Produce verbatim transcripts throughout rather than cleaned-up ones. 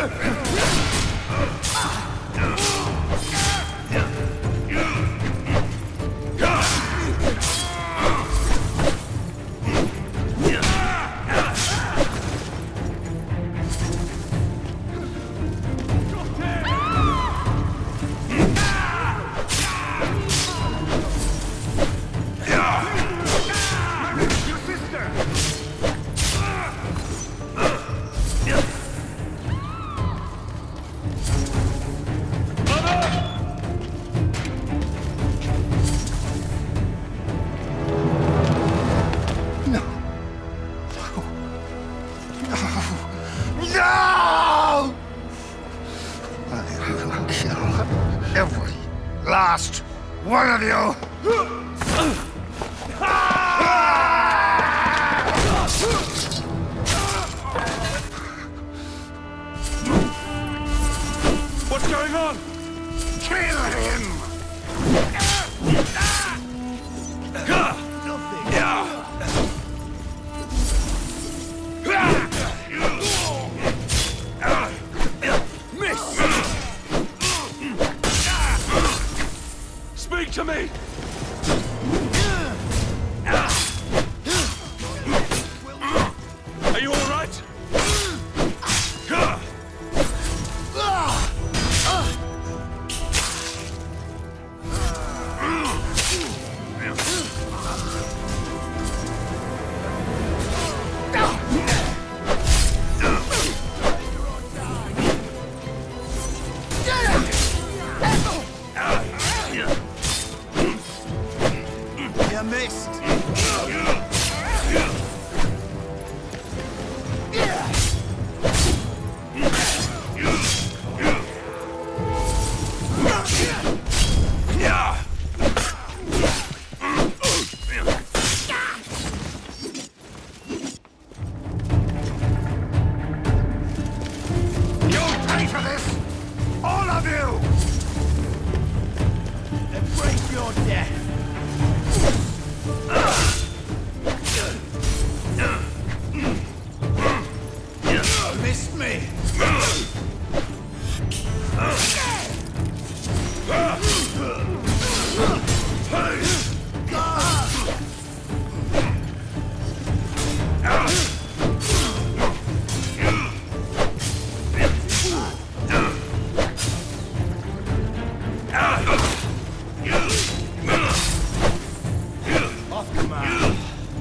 Last one of you! What's going on? Kill him! Speak to me! Are you all right? You missed! You'll pay for this! All of you! Embrace your death! Missed me! Off command!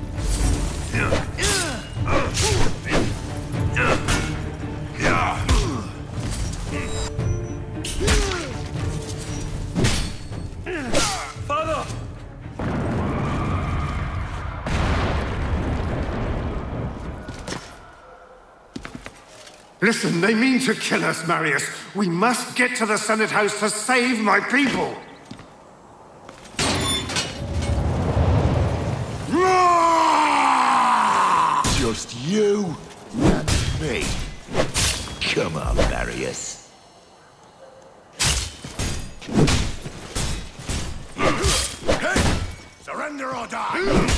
Father! Listen, they mean to kill us, Marius. We must get to the Senate House to save my people. Just you and me. Come on, Marius. Hey! Surrender or die!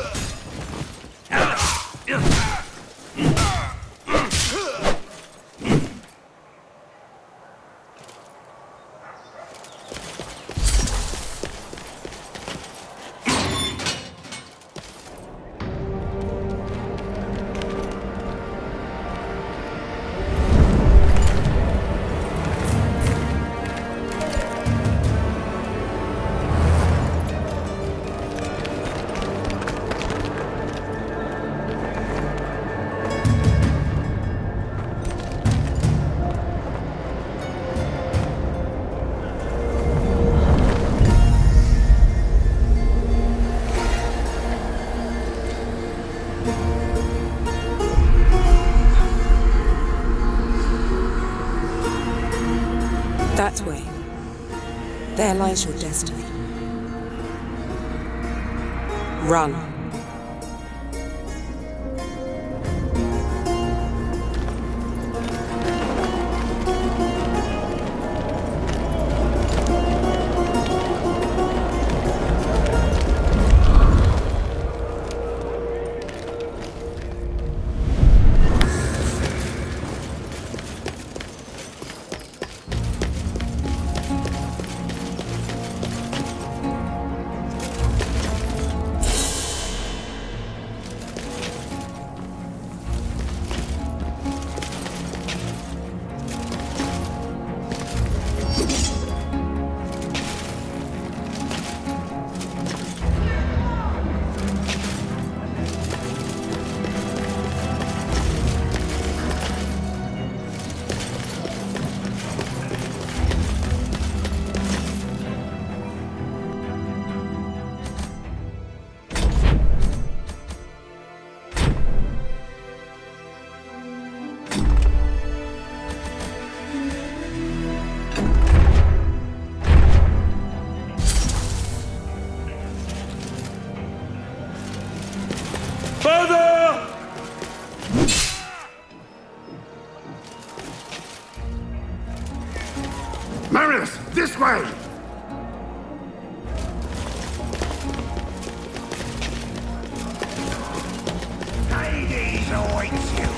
That way. There lies your destiny. Run. Marius, this way! Hades awaits you!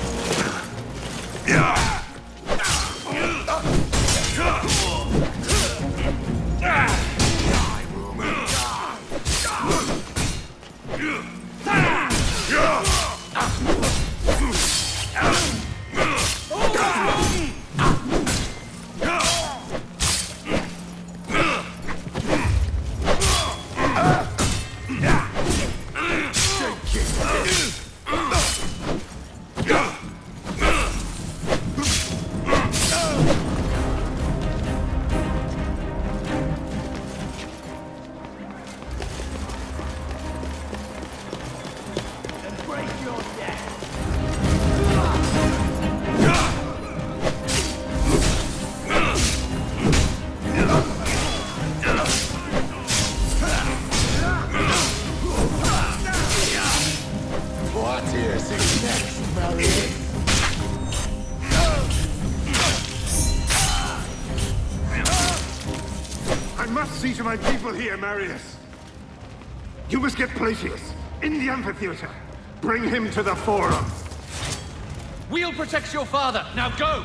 See to my people here, Marius. You must get Plautius in the amphitheater. Bring him to the forum. We'll protect your father. Now go!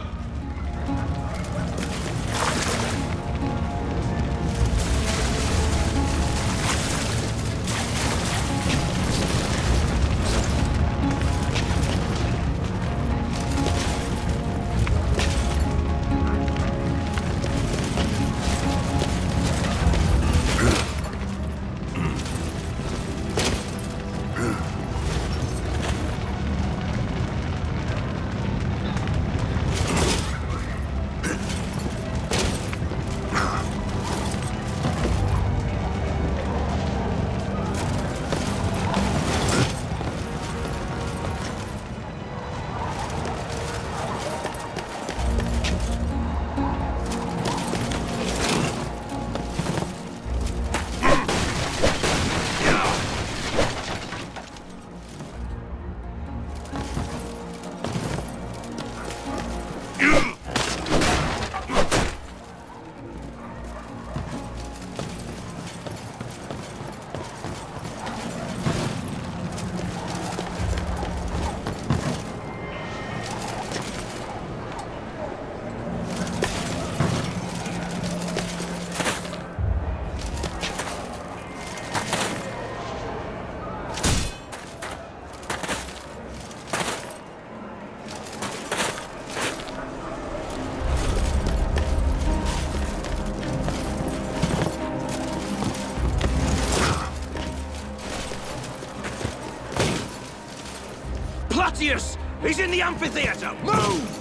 Plautius! He's in the amphitheater! Move!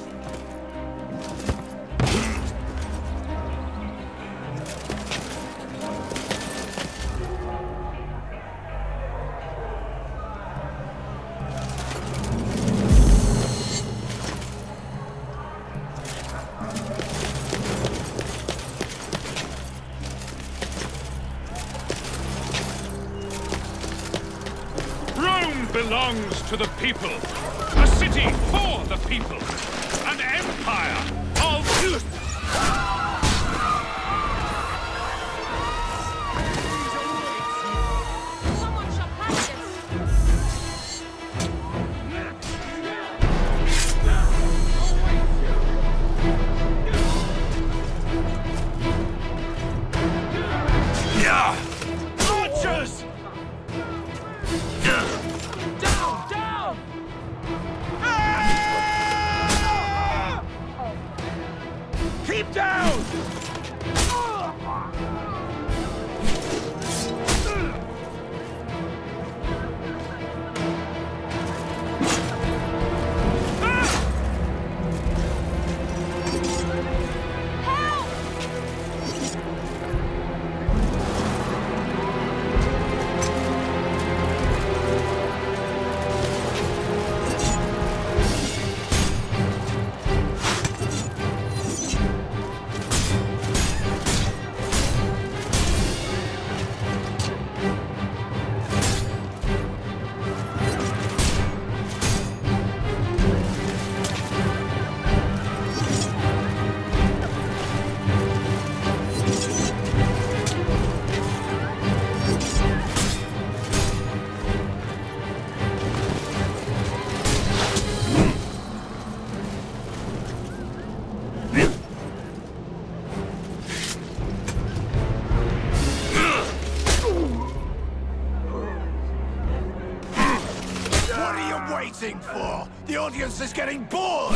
Belongs to the people. A city for the people. An empire of youth. Yeah! Archers! Keep down! waiting for? The audience is getting bored!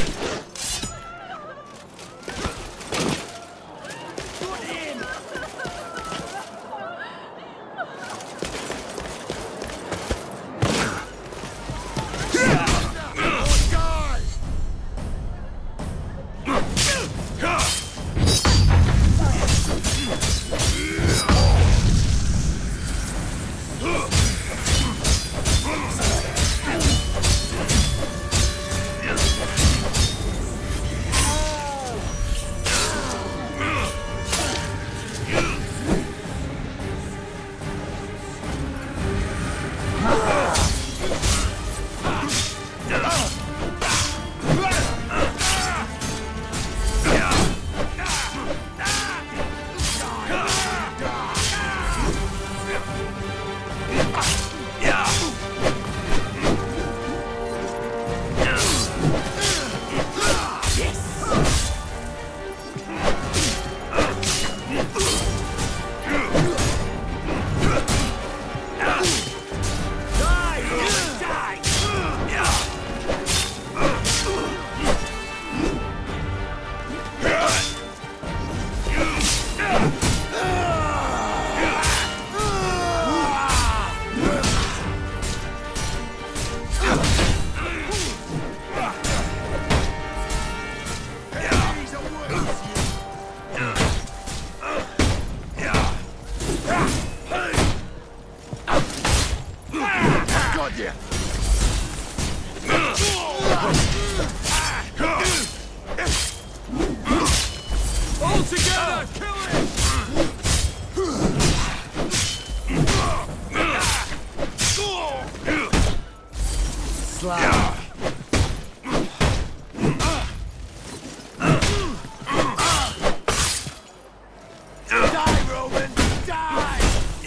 All together, kill him! Slap. Die, Roman! Die!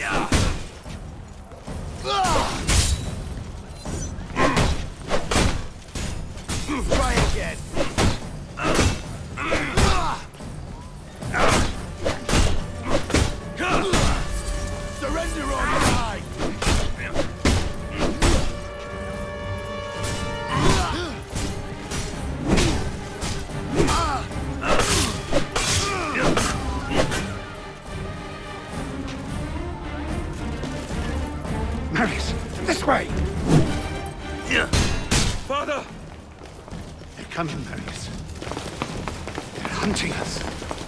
Try again. Surrender or die! Marius, this way! Father! They're coming, Marius. They're hunting us.